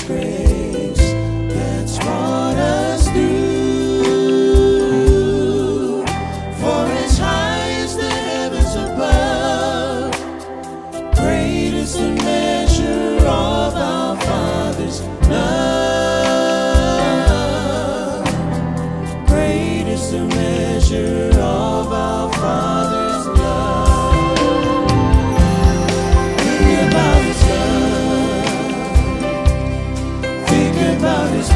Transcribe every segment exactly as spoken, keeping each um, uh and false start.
grace that's brought us through. For as high as the heavens above, great is the measure of our Father's love. Great is the measure of our Father's love. Think about His love. Think about His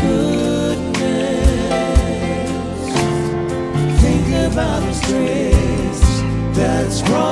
goodness. Think about His grace that's brought